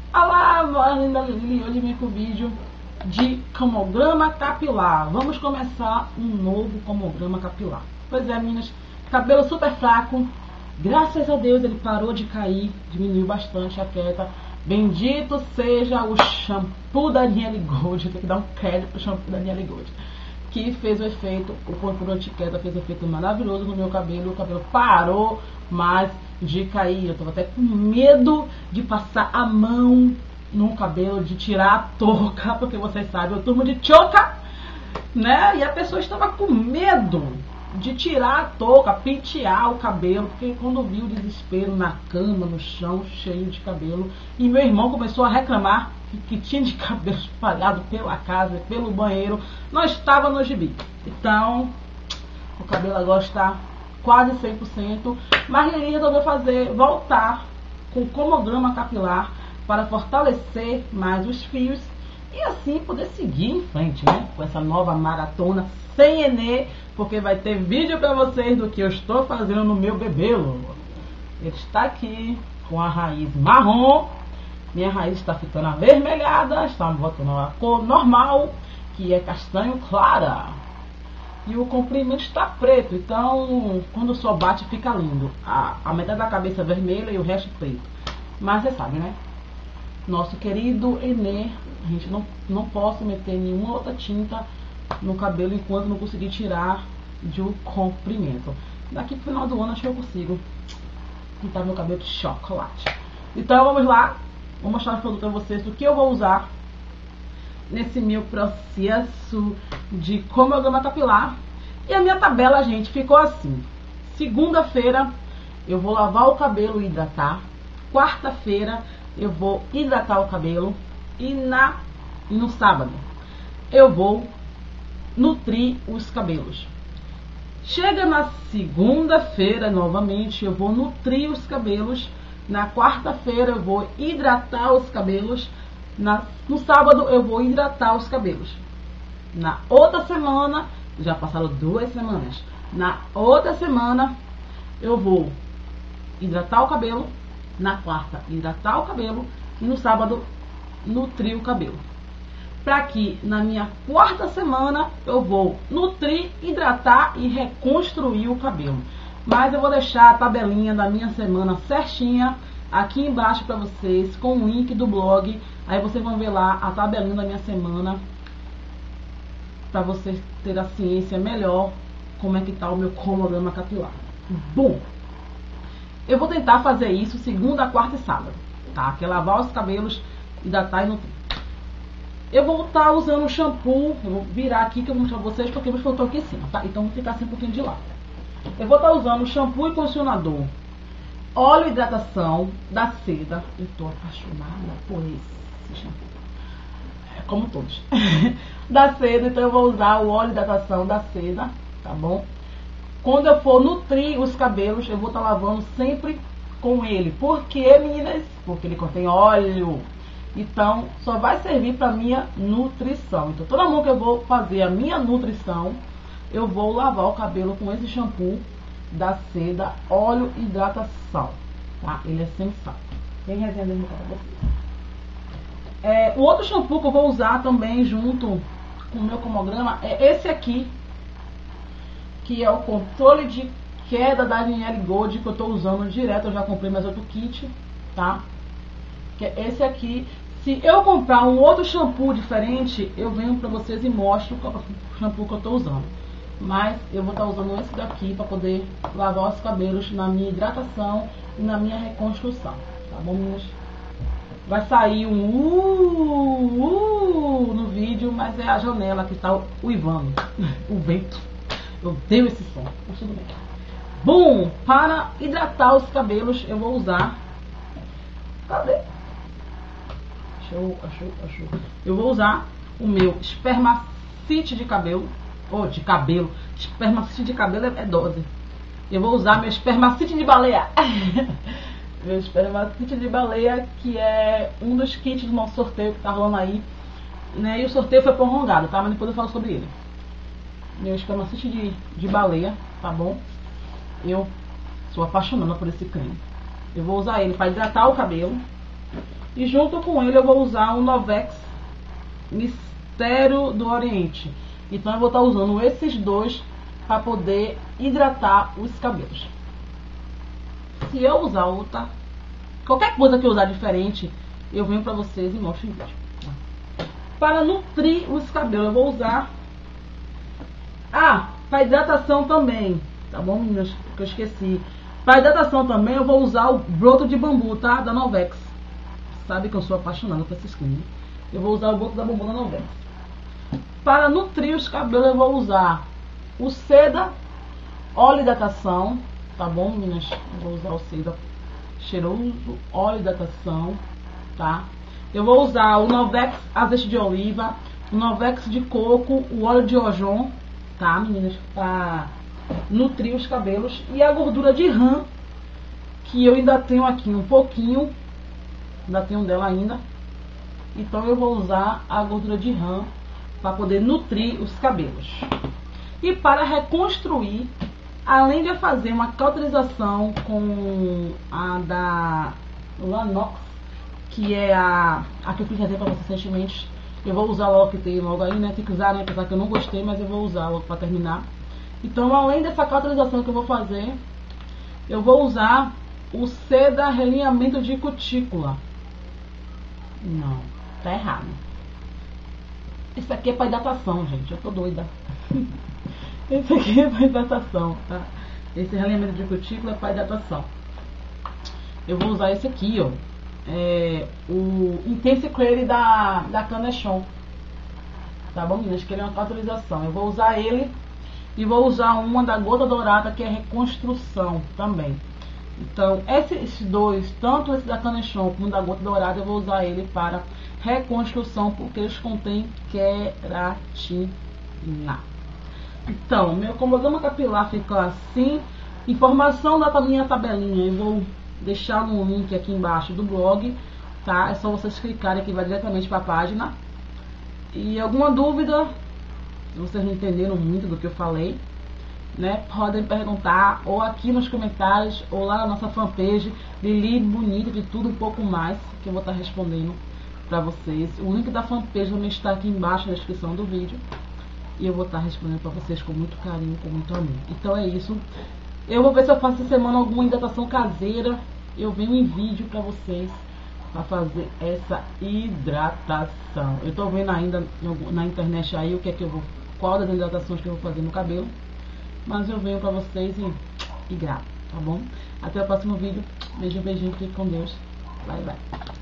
Olá, linda Lili, hoje vim com o vídeo de cromograma capilar. Vamos começar um novo cromograma capilar. Pois é, meninas, cabelo super fraco. Graças a Deus ele parou de cair, diminuiu bastante a queda. Bendito seja o shampoo da Daniele Gold. Tem que dar um crédito pro shampoo da Daniele Gold, que fez o efeito, o shampoo anti-queda fez um efeito maravilhoso no meu cabelo. O cabelo parou mais de cair. Eu tava até com medo de passar a mão no cabelo, de tirar a touca, porque vocês sabem, eu turmo de choca, né? E a pessoa estava com medo de tirar a touca, pentear o cabelo, porque quando viu o desespero na cama, no chão, cheio de cabelo, e meu irmão começou a reclamar que tinha de cabelo espalhado pela casa, pelo banheiro, não estava no gibi. Então, o cabelo agora está quase 100%, mas ele resolveu voltar com o cromograma capilar para fortalecer mais os fios e assim poder seguir em frente, né? Com essa nova maratona sem Enê, porque vai ter vídeo para vocês do que eu estou fazendo no meu bebelo. Ele está aqui com a raiz marrom, minha raiz está ficando avermelhada, está botando a cor normal, que é castanho clara. E o comprimento está preto, então quando o sol bate fica lindo. A metade da cabeça vermelha e o resto preto. Mas você sabe, né? Nosso querido Enê, a gente não posso meter nenhuma outra tinta no cabelo enquanto não conseguir tirar de um comprimento. Daqui pro final do ano acho que eu consigo pintar meu cabelo de chocolate. Então vamos lá, vou mostrar os produtos para vocês do que eu vou usar nesse meu processo de cromograma capilar. E a minha tabela, gente, ficou assim: segunda-feira eu vou lavar o cabelo e hidratar. Quarta-feira eu vou hidratar o cabelo. E no sábado eu vou nutrir os cabelos. Chega na segunda-feira, novamente, eu vou nutrir os cabelos. Na quarta-feira eu vou hidratar os cabelos. No sábado eu vou hidratar os cabelos. Na outra semana, já passaram 2 semanas, na outra semana eu vou hidratar o cabelo. Na quarta, hidratar o cabelo. E no sábado, nutrir o cabelo. Para que na minha quarta semana eu vou nutrir, hidratar e reconstruir o cabelo. Mas eu vou deixar a tabelinha da minha semana certinha aqui embaixo para vocês, com o link do blog. Aí vocês vão ver lá a tabelinha da minha semana, para vocês terem a ciência melhor como é que tá o meu cromograma capilar. Bom, eu vou tentar fazer isso segunda, quarta e sábado, tá? Que é lavar os cabelos, hidratar e nutrir. Eu vou estar usando o shampoo, eu vou virar aqui que eu vou mostrar pra vocês, porque meus fotos aqui em cima, tá? Então vou ficar assim um pouquinho de lado. Eu vou estar usando o shampoo e condicionador, óleo e hidratação da Seda. Eu tô apaixonada por esse shampoo, como todos. Da Seda, então eu vou usar o óleo e hidratação da Seda, tá bom? Quando eu for nutrir os cabelos, eu vou estar lavando sempre com ele. Por quê, meninas? Porque ele contém óleo. Então, só vai servir para minha nutrição. Então, toda vez que eu vou fazer a minha nutrição, eu vou lavar o cabelo com esse shampoo da Seda, óleo e hidratação, tá? Ele é sensacional. Tem resenha dele no canal de vocês. O outro shampoo que eu vou usar também junto com o meu cromograma é esse aqui, que é o controle de queda da Daniele Gold, que eu tô usando direto. Eu já comprei mais outro kit, tá? Que é esse aqui. Se eu comprar um outro shampoo diferente, eu venho pra vocês e mostro qual o shampoo que eu tô usando. Mas eu vou estar usando esse daqui para poder lavar os cabelos na minha hidratação e na minha reconstrução, tá bom, meninas? Vai sair um no vídeo, mas é a janela que tá uivando, o vento. Eu odeio esse som, mas tudo bem. Bom, para hidratar os cabelos eu vou usar... Cadê? Achou. Eu vou usar o meu espermacite de cabelo. De cabelo. Espermacite de cabelo é dose. Eu vou usar meu espermacite de baleia. Meu espermacite de baleia, que é um dos kits do nosso sorteio que tá rolando aí, né? E o sorteio foi prorrogado, tá? Mas depois eu falo sobre ele. Meu espermacite de baleia, tá bom? Eu sou apaixonada por esse creme. Eu vou usar ele para hidratar o cabelo. E junto com ele eu vou usar o Novex Mistério do Oriente. Então eu vou estar usando esses dois para poder hidratar os cabelos. Se eu usar outra, qualquer coisa que eu usar diferente, eu venho para vocês e mostro em vídeo. Para nutrir os cabelos eu vou usar para hidratação também, tá bom, meninas? Que eu esqueci. Para hidratação também eu vou usar o broto de bambu, tá? Da Novex. Sabe que eu sou apaixonada por essa skin. Eu vou usar o broto da bambu da Novex. Para nutrir os cabelos eu vou usar o Seda óleo hidratação, tá bom, meninas? Eu vou usar o Seda cheiroso óleo hidratação, tá? Eu vou usar o Novex azeite de oliva, o Novex de coco, o óleo de ojon, tá, meninas? Para nutrir os cabelos. E a gordura de rã, que eu ainda tenho aqui um pouquinho, ainda tenho dela ainda. Então eu vou usar a gordura de rã para poder nutrir os cabelos. E para reconstruir, além de fazer uma cauterização com a da Lanox, que é a que eu fiz para vocês recentemente, eu vou usar logo, que tem logo aí, né? Tem que usar, né? Apesar que eu não gostei, mas eu vou usar logo para terminar. Então, além dessa cauterização que eu vou fazer, eu vou usar o Seda realinhamento de cutícula. Não, tá errado. Isso aqui é para hidratação, gente. Eu tô doida. Esse aqui é para hidratação, tá? Esse realinhamento de cutícula é para hidratação. Eu vou usar esse aqui, ó. O Intense Clear da Canechon. Tá bom, meninas? Que ele é uma cauterização. Eu vou usar ele e vou usar uma da Gota Dourada, que é reconstrução também. Então, esses dois, tanto esse da Canechon como da Gota Dourada, eu vou usar ele para reconstrução, porque eles contêm queratina. Então, meu cronograma capilar ficou assim. Informação da minha tabelinha eu vou deixar no link aqui embaixo do blog, tá? É só vocês clicarem aqui, vai diretamente para a página. E alguma dúvida, se vocês não entenderam muito do que eu falei, né, podem perguntar ou aqui nos comentários ou lá na nossa fanpage Lili Bonita, de tudo um pouco mais, que eu vou estar respondendo para vocês. O link da fanpage também está aqui embaixo na descrição do vídeo e eu vou estar respondendo para vocês com muito carinho, com muito amor. Então é isso. Eu vou ver se eu faço essa semana alguma hidratação caseira. Eu venho em vídeo para vocês para fazer essa hidratação. Eu tô vendo ainda na internet aí o que é que eu vou, qual das hidratações que eu vou fazer no cabelo. Mas eu venho pra vocês e gravo, tá bom? Até o próximo vídeo. Beijo, beijinho, fique com Deus. Bye, bye.